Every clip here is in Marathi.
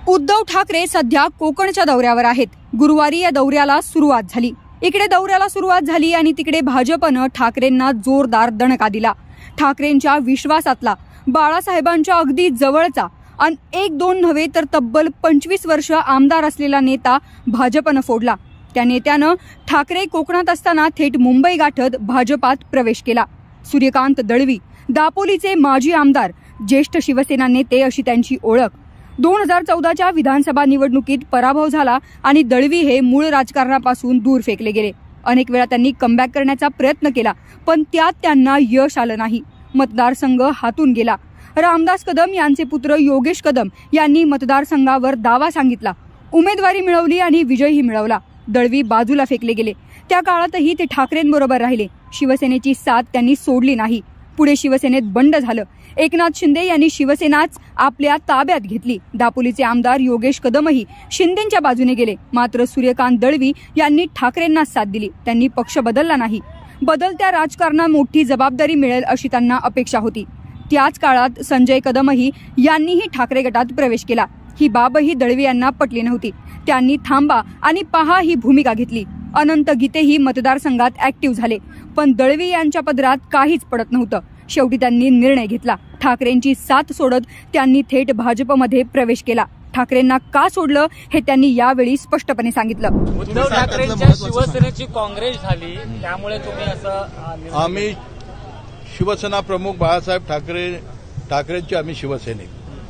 उद्धव ठाकरे सध्या कोकणच्या दौऱ्यावर आहेत। गुरुवारी या दौऱ्याला सुरुवात झाली। इकडे दौऱ्याला सुरुवात झाली आणि तिकडे भाजपनं ठाकरेंना जोरदार दणका दिला। ठाकरेंच्या विश्वासातला, बाळासाहेबांच्या अगदी जवळचा आणि 1-2 नव्हे तर तब्बल 25 वर्ष आमदार असलेला नेता भाजपनं फोडला। त्या नेत्यानं ठाकरे कोकणात असताना थेट मुंबई गाठत भाजपात प्रवेश केला। सूर्यकांत दळवी, दापोलीचे माजी आमदार, ज्येष्ठ शिवसेना नेते अशी त्यांची ओळख। 2014च्या विधानसभा निवडणुकीत पराभव झाला आणि दळवी हे मूळ राजकारणापासून दूर फेकले गेले। अनेक वेळा त्यांनी कमबॅक करण्याचा प्रयत्न केला, पण त्यात त्यांना यश आलं नाही। मतदारसंघ हातून गेला। रामदास कदम यांचे पुत्र योगेश कदम यांनी मतदारसंघावर दावा सांगितला, उमेदवारी मिळवली आणि विजयही मिळवला। दळवी बाजूला फेकले गेले। त्या काळातही ते ठाकरेंबरोबर राहिले। शिवसेनेची साथ त्यांनी सोडली नाही। पुढे शिवसेनेत बंड झालं। एकनाथ शिंदे यांनी शिवसेनाच आपल्या ताब्यात घेतली। दापोलीचे आमदार योगेश कदमही शिंदेंच्या बाजूने गेले। मात्र सूर्यकांत दळवी यांनी ठाकरेंना साथ दिली। त्यांनी पक्ष बदलला नाही। बदलत्या राजकारणात मोठी जबाबदारी मिळेल अशी त्यांना अपेक्षा होती। त्याच काळात संजय कदमही यांनीही ठाकरे गटात प्रवेश केला। ही बाबही दळवी यांना पटली नव्हती। त्यांनी थांबा आणि पहा ही भूमिका घेतली। अनंत गीतेही मतदारसंघात ऍक्टिव्ह झाले, पण दळवी यांच्या पदरात काहीच पडत नव्हतं। शेवटी त्यांनी निर्णय घेतला। ठाकरेंची साथ सोडत त्यांनी थेट भाजपमध्ये प्रवेश केला। ठाकरेंना का सोडलं हे त्यांनी यावेळी स्पष्टपणे सांगितलं। उद्धव ठाकरेंच्या शिवसेनेची काँग्रेस झाली, त्यामुळे तुम्ही असं आम्ही शिवसेना प्रमुख बाळासाहेब ठाकरेंची आम्ही शिवसैनिक।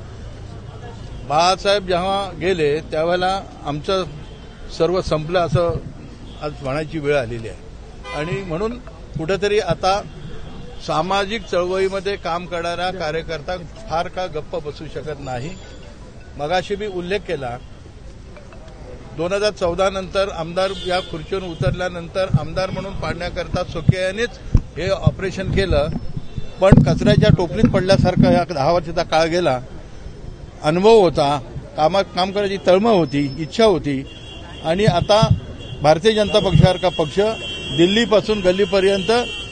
बाळासाहेब जेव्हा गेले त्यावेळेला आमचं सर्व संपलं असं आज म्हणायची वेळ आलेली आहे। आणि म्हणून कुठेतरी आता सामाजिक चळवळीमध्ये काम करणारा कार्यकर्ता फार का गप्प बसू शकत नाही। मगाशी मी उल्लेख केला, 2014 नंतर आमदार या खुर्चीवरून उतरल्यानंतर आमदार म्हणून पाडण्याकरता सोके यांनीच हे ऑपरेशन केलं, पण कचऱ्याच्या टोपलीत पडल्यासारखा या 10 वर्षाचा काळ गेला। अनुभव होता, काम करायची तळमळ होती, इच्छा होती। आणि आता भारतीय जनता पक्षासारखा पक्ष दिल्लीपासून गल्लीपर्यंत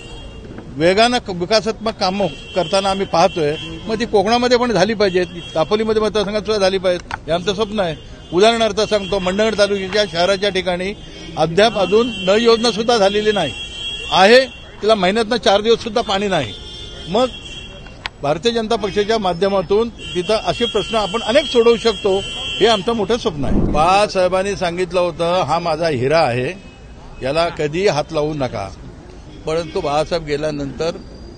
वेगानं विकासात्मक कामं करताना आम्ही पाहतोय। मग ती कोकणामध्ये पण झाली पाहिजेत, दापोलीमध्ये मतदारसंघात सुद्धा झाली पाहिजेत, हे आमचं स्वप्न आहे। उदाहरणार्थ सांगतो, मंडणगड तालुक्याच्या शहराच्या ठिकाणी अद्याप अजून नळ योजना सुद्धा झालेली नाही आहे। तिला महिन्यातनं 4 दिवस सुद्धा पाणी नाही। मग भारतीय जनता पक्षाच्या माध्यमातून तिथं असे प्रश्न आपण अनेक सोडवू शकतो, हे आमचं मोठं स्वप्न आहे। बाळासाहेबांनी सांगितलं होतं, हा माझा हिरा आहे, याला कधीही हात लावू नका। परंतु बाळासाहेब गेल्यानंतर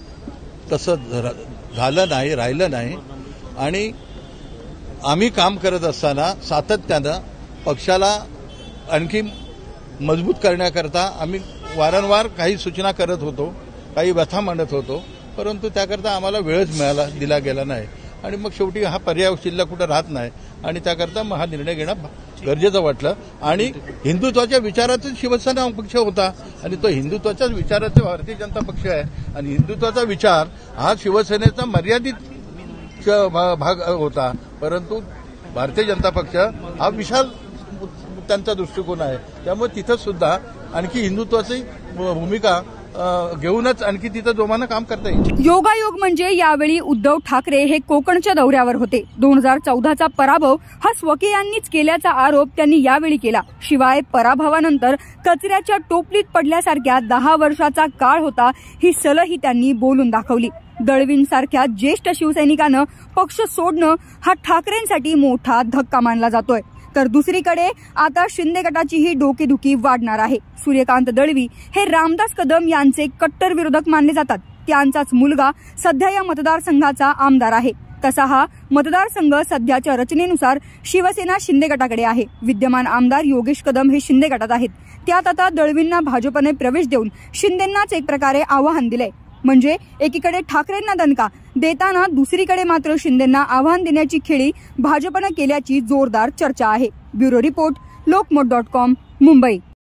तसं झालं नाही, राहिलं नाही। आणि आम्ही काम करत असताना सातत्यानं पक्षाला आणखी मजबूत करण्याकरता आम्ही वारंवार काही सूचना करत होतो, काही व्यथा मांडत होतो, परंतु त्याकरता आम्हाला वेळच दिला गेला नाही। आणि मग शेवटी हा पर्याय शिल्लक कुठं राहत नाही आणि त्याकरता मग हा निर्णय घेणं गरजेचं वाटलं। आणि हिंदुत्वाच्या विचाराचाच शिवसेना पक्ष होता आणि तो हिंदुत्वाच्याच विचाराचा भारतीय जनता पक्ष आहे। आणि हिंदुत्वाचा विचार हा शिवसेनेचा मर्यादित भाग होता, परंतु भारतीय जनता पक्ष हा विशाल त्यांचा दृष्टिकोन आहे। त्यामुळे तिथं सुद्धा आणखी हिंदुत्वाची भूमिका घेऊनच आणखी तिथं जोमानं काम करता येईल। योगायोग म्हणजे यावेळी उद्धव ठाकरे हे कोकणच्या दौऱ्यावर होते। 2014चा पराभव हा स्वके यांनीच केल्याचा आरोप त्यांनी यावेळी केला। शिवाय पराभवानंतर कचऱ्याच्या टोपलीत पडल्यासारख्या 10 वर्षाचा काळ होता, ही सलही त्यांनी बोलून दाखवली। दळवींसारख्या ज्येष्ठ शिवसैनिकानं पक्ष सोडणं हा ठाकरेंसाठी मोठा धक्का मानला जातोय। तर दुसरीकडे आता शिंदे गटाचीही डोकेदुखी वाढणार आहे। सूर्यकांत दळवी हे रामदास कदम यांचे कट्टर विरोधक मानले जातात। त्यांचाच मुलगा सध्या या मतदारसंघाचा आमदार आहे। तसा हा मतदारसंघ सध्याच्या रचनेनुसार शिवसेना शिंदे गटाकडे आहे। विद्यमान आमदार योगेश कदम हे शिंदे गटात आहेत। त्यात आता दळवींना भाजपने प्रवेश देऊन शिंदेंनाच एक प्रकारे आवाहन दिलंय। म्हणजे एकीकडे ठाकरेंना दणका देताना दुसरीकडे मात्र शिंदेंना आव्हान देण्याची खेळी भाजपनं केल्याची जोरदार चर्चा आहे। ब्युरो रिपोर्ट, लोकमत.com, मुंबई।